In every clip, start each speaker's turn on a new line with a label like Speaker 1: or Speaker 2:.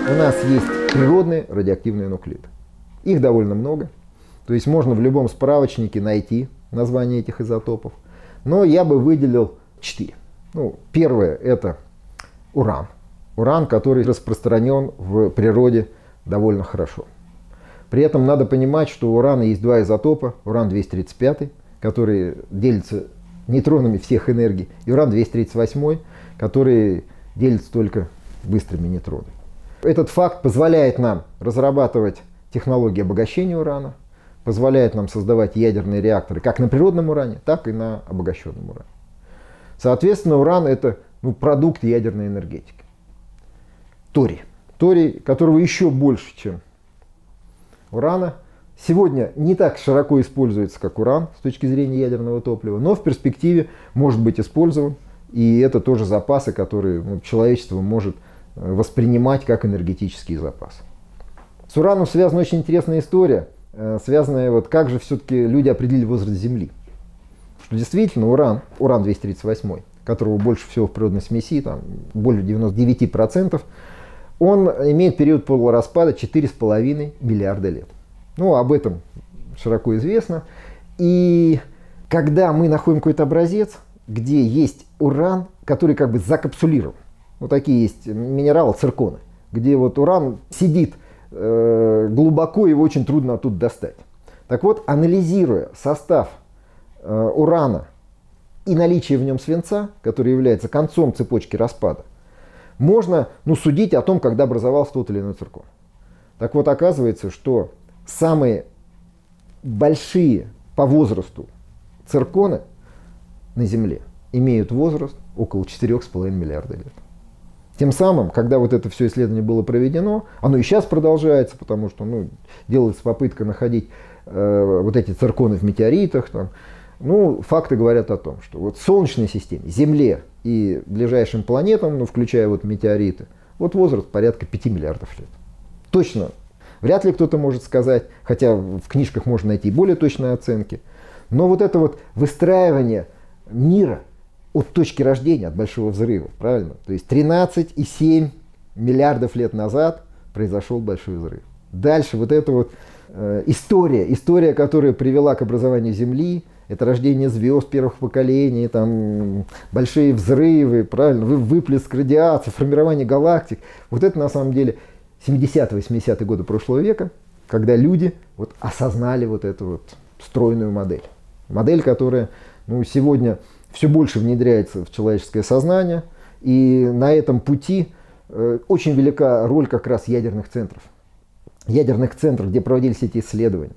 Speaker 1: У нас есть природные радиоактивные нуклиды. Их довольно много. То есть можно в любом справочнике найти название этих изотопов. Но я бы выделил 4. Первое – это уран. Уран, который распространен в природе довольно хорошо. При этом надо понимать, что у урана есть два изотопа. Уран-235, который делится нейтронами всех энергий, и уран-238, который делится только быстрыми нейтронами. Этот факт позволяет нам разрабатывать технологии обогащения урана, позволяет нам создавать ядерные реакторы как на природном уране, так и на обогащенном уране. Соответственно, уран – это продукт ядерной энергетики. Торий. Торий, которого еще больше, чем урана, сегодня не так широко используется, как уран с точки зрения ядерного топлива, но в перспективе может быть использован. И это тоже запасы, которые человечество может воспринимать как энергетический запас. С ураном связана очень интересная история, связанная как же все-таки люди определили возраст Земли. Что действительно уран-238, которого больше всего в природной смеси, там более 99%, он имеет период полураспада 4,5 миллиарда лет. Об этом широко известно. И когда мы находим какой-то образец, где есть уран, который как бы закапсулирован. Такие есть минералы цирконы, где уран сидит глубоко, его очень трудно оттуда достать. Так вот, анализируя состав урана и наличие в нем свинца, который является концом цепочки распада, можно судить о том, когда образовался тот или иной циркон. Так вот, оказывается, что самые большие по возрасту цирконы на Земле имеют возраст около 4,5 миллиарда лет. Тем самым, когда это все исследование было проведено, оно и сейчас продолжается, потому что делается попытка находить эти цирконы в метеоритах. Факты говорят о том, что в Солнечной системе, Земле и ближайшим планетам, включая метеориты, возраст порядка 5 миллиардов лет. Точно вряд ли кто-то может сказать, хотя в книжках можно найти более точные оценки. Но это выстраивание мира от точки рождения, от Большого взрыва, правильно? То есть 13,7 миллиардов лет назад произошел Большой взрыв. Дальше история, которая привела к образованию Земли, это рождение звезд первых поколений, большие взрывы, правильно, выплеск радиации, формирование галактик. Это на самом деле 70-80-е годы прошлого века, когда люди осознали эту стройную модель. Модель, которая сегодня все больше внедряется в человеческое сознание. И на этом пути очень велика роль как раз ядерных центров. Ядерных центров, где проводились эти исследования.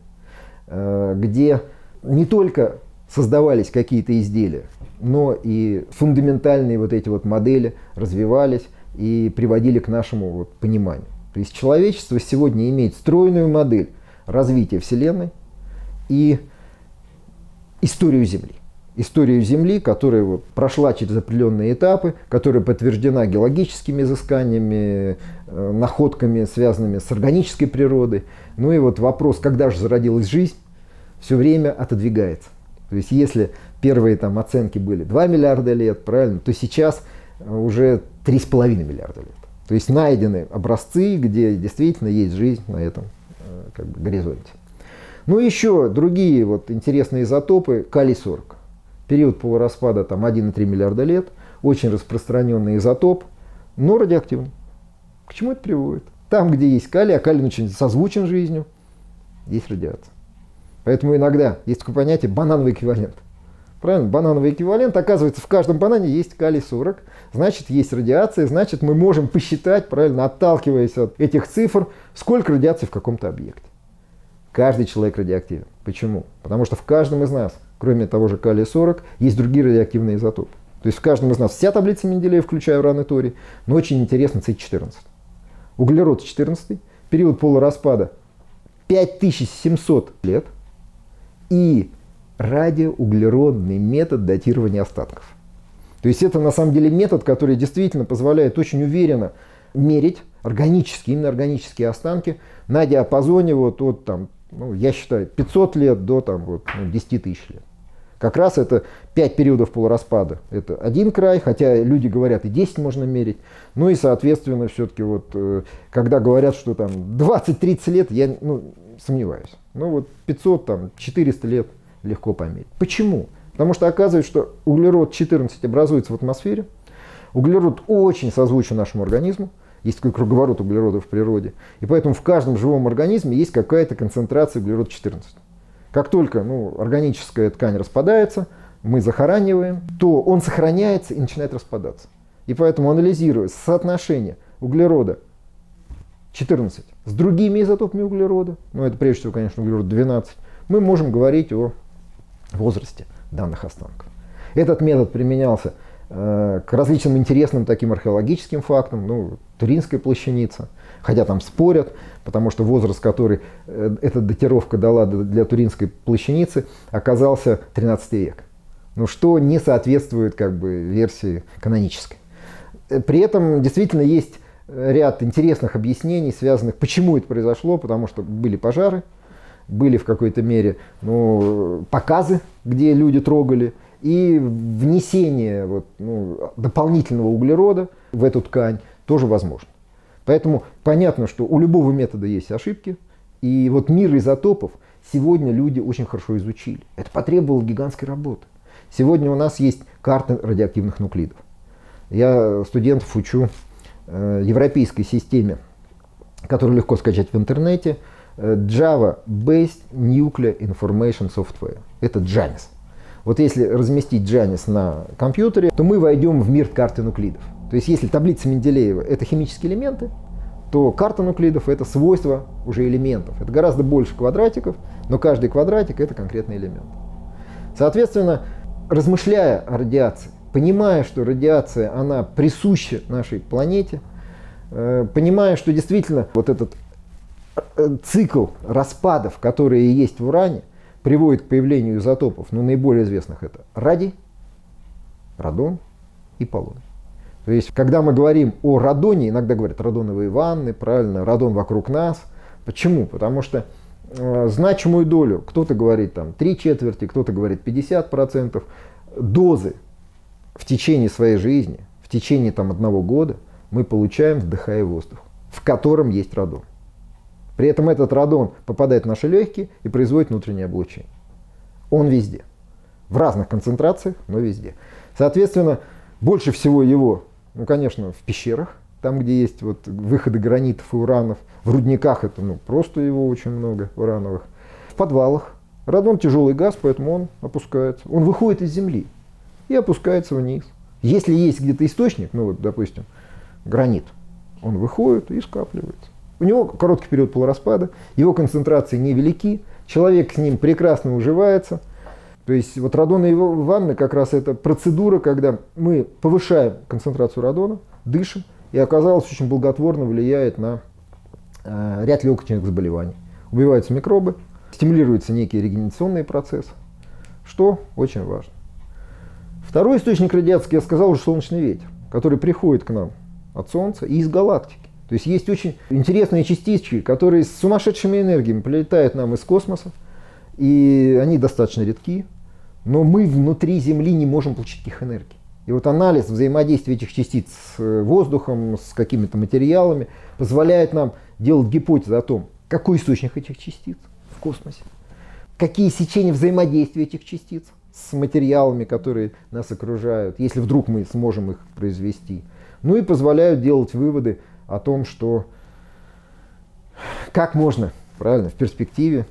Speaker 1: Где не только создавались какие-то изделия, но и фундаментальные эти модели развивались и приводили к нашему пониманию. То есть человечество сегодня имеет стройную модель развития Вселенной и историю Земли. Историю Земли, которая прошла через определенные этапы, которая подтверждена геологическими изысканиями, находками, связанными с органической природой. И вопрос, когда же зародилась жизнь, все время отодвигается. То есть если первые оценки были 2 миллиарда лет, правильно, то сейчас уже 3,5 миллиарда лет. То есть найдены образцы, где действительно есть жизнь на этом горизонте. Еще другие интересные изотопы. Калий-40. Период полураспада 1,3 миллиарда лет. Очень распространенный изотоп, но радиоактивный. К чему это приводит? Там, где есть калий, а калий очень созвучен жизнью, есть радиация. Поэтому иногда есть такое понятие банановый эквивалент. Правильно? Банановый эквивалент, оказывается, в каждом банане есть калий-40, значит, есть радиация, значит, мы можем посчитать, правильно, отталкиваясь от этих цифр, сколько радиации в каком-то объекте. Каждый человек радиоактивен. Почему? Потому что в каждом из нас, кроме того же калия-40, есть другие радиоактивные изотопы. То есть в каждом из нас вся таблица Менделеева, включая уран и торий, но очень интересно С14. Углерод 14, период полураспада 5700 лет и радиоуглеродный метод датирования остатков. То есть это на самом деле метод, который действительно позволяет очень уверенно мерить именно органические останки на диапазоне от я считаю, 500 лет до 10 тысяч лет. Как раз это 5 периодов полураспада. Это один край, хотя люди говорят, и 10 можно мерить. Ну и, соответственно, все-таки вот, когда говорят, что там 20-30 лет, я сомневаюсь. Ну вот 500, там, 400 лет легко померить. Почему? Потому что оказывается, что углерод-14 образуется в атмосфере. Углерод очень созвучен нашему организму. Есть такой круговорот углерода в природе. И поэтому в каждом живом организме есть какая-то концентрация углерода-14. Как только органическая ткань распадается, мы захораниваем, то он сохраняется и начинает распадаться. И поэтому, анализируя соотношение углерода 14 с другими изотопами углерода, это прежде всего, конечно, углерод 12, мы можем говорить о возрасте данных останков. Этот метод применялся к различным интересным таким археологическим фактам, Туринская плащаница, хотя там спорят, потому что возраст, который эта датировка дала для Туринской плащаницы, оказался 13 век, что не соответствует версии канонической. При этом действительно есть ряд интересных объяснений, связанных, почему это произошло, потому что были пожары, были в какой-то мере показы, где люди трогали, и внесение дополнительного углерода в эту ткань тоже возможно. Поэтому понятно, что у любого метода есть ошибки, и мир изотопов сегодня люди очень хорошо изучили. Это потребовало гигантской работы. Сегодня у нас есть карты радиоактивных нуклидов. Я студентов учу европейской системе, которую легко скачать в интернете, Java-Based Nuclear Information Software. Это JANIS. Вот если разместить JANIS на компьютере, то мы войдем в мир карты нуклидов. То есть если таблица Менделеева — это химические элементы, то карта нуклидов — это свойства уже элементов. Это гораздо больше квадратиков, но каждый квадратик — это конкретный элемент. Соответственно, размышляя о радиации, понимая, что радиация, она присуща нашей планете, понимая, что действительно этот цикл распадов, которые есть в уране, приводит к появлению изотопов, наиболее известных это радий, радон и полоний. То есть, когда мы говорим о радоне, иногда говорят радоновые ванны, правильно, радон вокруг нас. Почему? Потому что значимую долю, кто-то говорит 3/4, кто-то говорит 50%, дозы в течение своей жизни, в течение 1 года мы получаем, вдыхая воздух, в котором есть радон. При этом этот радон попадает в наши легкие и производит внутреннее облучение. Он везде. В разных концентрациях, но везде. Соответственно, больше всего его, конечно, в пещерах, там, где есть выходы гранитов и уранов. В рудниках это просто его очень много, урановых. В подвалах. Радон тяжелый газ, поэтому он опускается. Он выходит из земли и опускается вниз. Если есть где-то источник, допустим, гранит, он выходит и скапливается. У него короткий период полураспада, его концентрации невелики, человек с ним прекрасно уживается. То есть радоновые ванны как раз это процедура, когда мы повышаем концентрацию радона, дышим, и оказалось очень благотворно влияет на ряд легочных заболеваний. Убиваются микробы, стимулируются некие регенерационные процессы, что очень важно. Второй источник радиации, я сказал, уже солнечный ветер, который приходит к нам от Солнца и из галактики. То есть есть очень интересные частички, которые с сумасшедшими энергиями прилетают нам из космоса, и они достаточно редки, но мы внутри Земли не можем получить их энергии. И анализ взаимодействия этих частиц с воздухом, с какими-то материалами позволяет нам делать гипотезы о том, какой источник этих частиц в космосе, какие сечения взаимодействия этих частиц с материалами, которые нас окружают, если вдруг мы сможем их произвести. И позволяют делать выводы о том, что как можно, правильно, в перспективе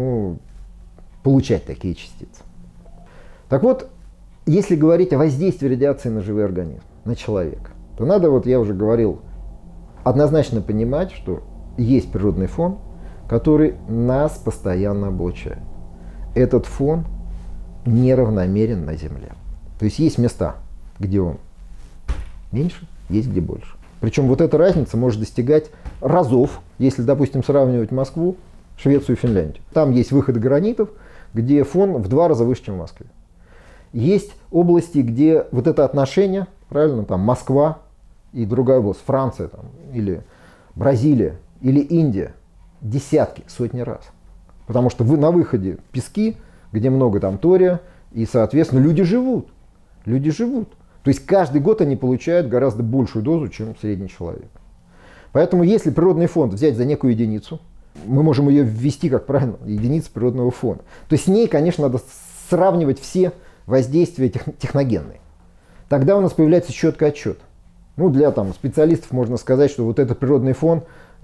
Speaker 1: получать такие частицы. Так вот, если говорить о воздействии радиации на живой организм, на человека, то надо, я уже говорил, однозначно понимать, что есть природный фон, который нас постоянно облучает. Этот фон неравномерен на Земле. То есть есть места, где он меньше, есть где больше. Причем эта разница может достигать разов, если, допустим, сравнивать Москву, Швецию и Финляндию. Там есть выходы гранитов, где фон в 2 раза выше, чем в Москве. Есть области, где это отношение, правильно, Москва и другая область, Франция или Бразилия или Индия, десятки, сотни раз. Потому что на выходе пески, где много тория И, соответственно, люди живут. Люди живут. То есть каждый год они получают гораздо большую дозу, чем средний человек. Поэтому если природный фонд взять за некую единицу, мы можем ее ввести, как правильно, единицу природного фона, то с ней, конечно, надо сравнивать все воздействия техногенные. Тогда у нас появляется четкий отчет. Ну, для специалистов можно сказать, что вот этот природный фон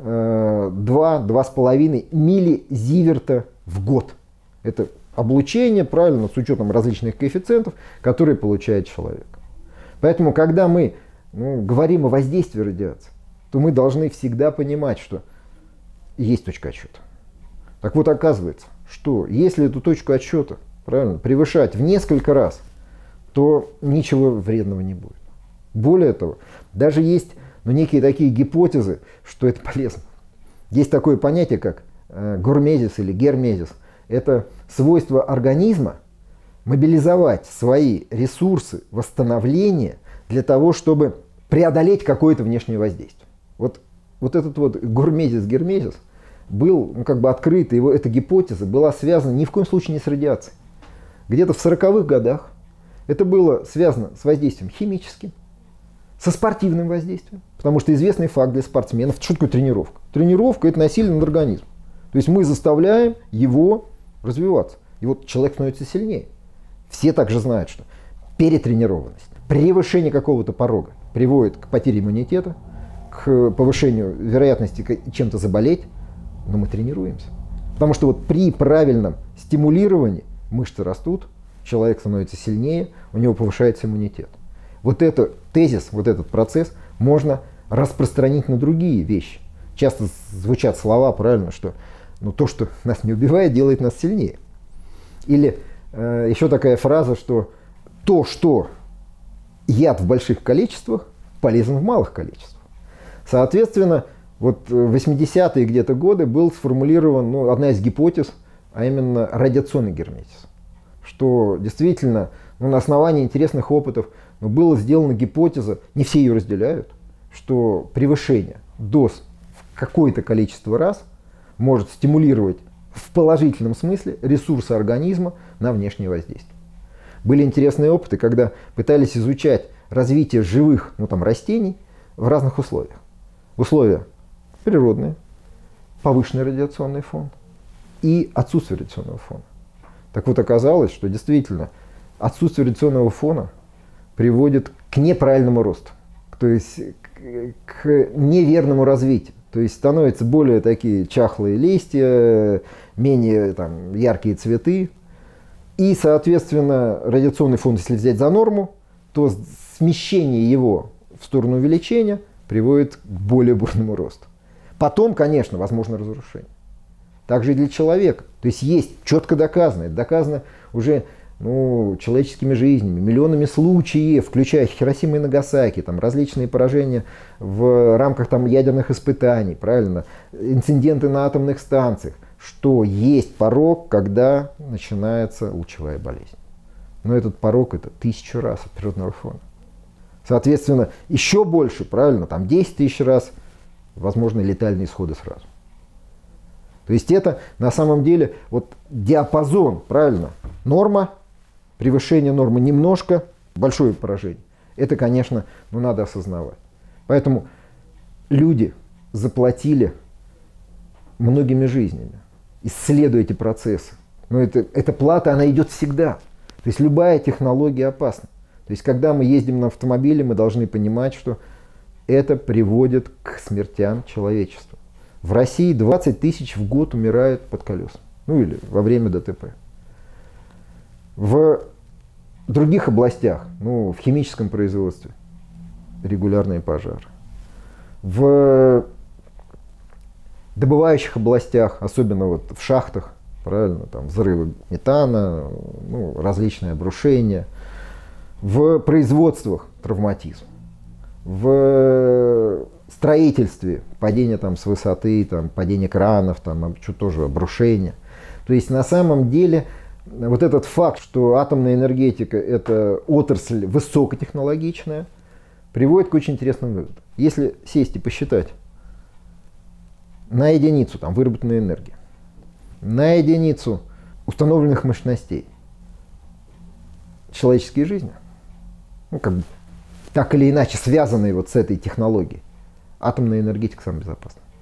Speaker 1: 2-2,5 миллизиверта в год. Это облучение, правильно, с учетом различных коэффициентов, которые получает человек. Поэтому, когда мы говорим о воздействии радиации, то мы должны всегда понимать, что есть точка отсчета. Так вот, оказывается, что если эту точку отсчета, правильно, превышать в несколько раз, то ничего вредного не будет. Более того, даже есть некие такие гипотезы, что это полезно. Есть такое понятие, как гурмезис или гермезис. Это свойство организма мобилизовать свои ресурсы восстановления для того, чтобы преодолеть какое-то внешнее воздействие. Вот этот гурмезис-гермезис был открыт, и эта гипотеза была связана ни в коем случае не с радиацией. Где-то в 40-х годах это было связано с воздействием химическим, со спортивным воздействием. Потому что известный факт для спортсменов, что такое тренировка? Тренировка – это насилие над организмом. То есть мы заставляем его развиваться. И вот человек становится сильнее. Все также знают, что перетренированность, превышение какого-то порога приводит к потере иммунитета, к повышению вероятности чем-то заболеть, но мы тренируемся. Потому что при правильном стимулировании мышцы растут, человек становится сильнее, у него повышается иммунитет. Вот этот тезис, вот этот процесс можно распространить на другие вещи. Часто звучат слова, правильно, что то, что нас не убивает, делает нас сильнее. Или еще такая фраза, что то, что яд в больших количествах, полезен в малых количествах. Соответственно, в 80-е где-то годы был сформулирован одна из гипотез, а именно радиационный герметизм. Что действительно на основании интересных опытов была сделана гипотеза, не все ее разделяют, что превышение доз в какое-то количество раз может стимулировать в положительном смысле ресурсы организма на внешнее воздействие. Были интересные опыты, когда пытались изучать развитие живых растений в разных условиях. Условия природные, повышенный радиационный фон и отсутствие радиационного фона. Так вот, оказалось, что действительно отсутствие радиационного фона приводит к неправильному росту, то есть к неверному развитию. То есть становятся более такие чахлые листья, менее яркие цветы. И, соответственно, радиационный фон, если взять за норму, то смещение его в сторону увеличения приводит к более бурному росту. Потом, конечно, возможно разрушение. Также и для человека. То есть есть четко доказано, это доказано уже человеческими жизнями, миллионами случаев, включая Хиросиму и Нагасаки, различные поражения в рамках ядерных испытаний, правильно, инциденты на атомных станциях, что есть порог, когда начинается лучевая болезнь. Но этот порог это 1000 раз от природного фона. Соответственно, еще больше, правильно, 10 тысяч раз возможны летальные исходы сразу. То есть это на самом деле диапазон, правильно, норма, превышение нормы немножко, большое поражение. Это, конечно, надо осознавать. Поэтому люди заплатили многими жизнями, исследуя эти процессы. Но эта плата, она идет всегда. То есть любая технология опасна. То есть когда мы ездим на автомобиле, мы должны понимать, что это приводит к смертям человечества. В России 20 тысяч в год умирают под колесами. Или во время ДТП. В других областях, в химическом производстве, регулярные пожары. В добывающих областях, особенно в шахтах, правильно, взрывы метана, различные обрушения. В производствах травматизм. В строительстве падение с высоты, падение кранов, что тоже обрушение. То есть на самом деле этот факт, что атомная энергетика это отрасль высокотехнологичная, приводит к очень интересным выводам. Если сесть и посчитать на единицу выработанной энергии, на единицу установленных мощностей, человеческие жизни, ну, так или иначе связанные вот с этой технологией, атомная энергетика самая безопасная.